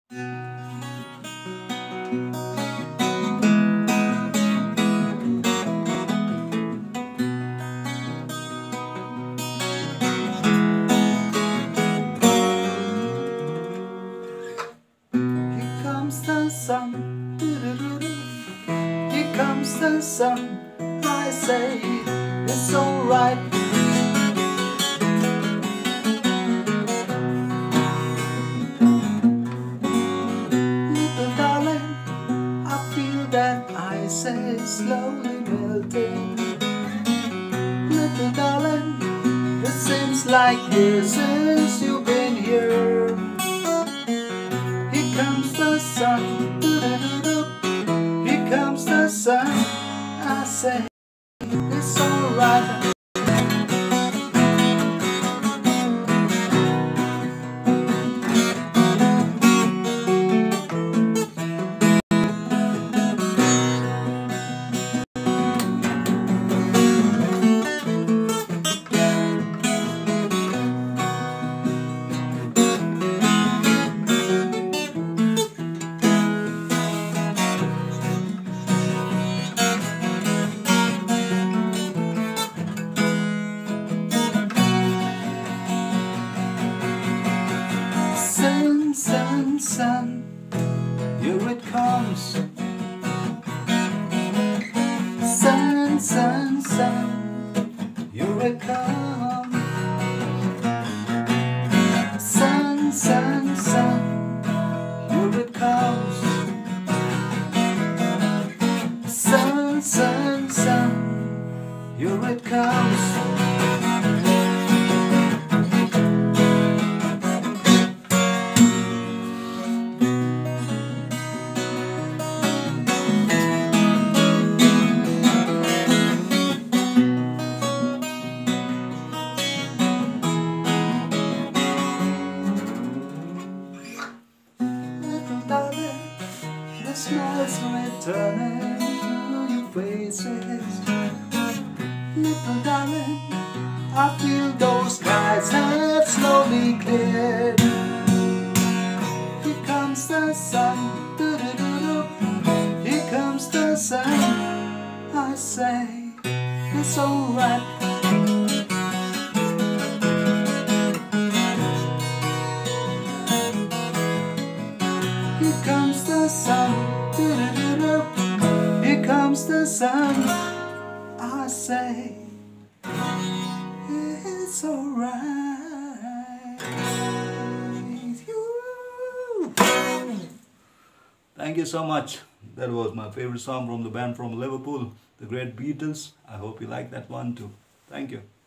comes the sun, doo-doo-doo-doo. Here comes the sun, I say it's alright. Little darling, I feel that ice is slowly melting. Little darling, it seems like years since you've been here. Here comes the sun, doo-doo-doo-doo. Here comes the sun, I say it's alright. Sun, sun, sun, here it comes. Sun, sun, sun, here it comes. Sun, sun, sun, here it comes. Sun, sun, sun, here it comes. The smiles returning to your faces. Little darling, I feel those skies have slowly cleared. Here comes the sun, doo-doo-doo-doo. Here comes the sun, I say it's alright. Here comes the sun, doo-doo-doo-doo. Here comes the sun, I say it's alright. Thank you so much. That was my favorite song from the band from Liverpool, the great Beatles. I hope you like that one too. Thank you.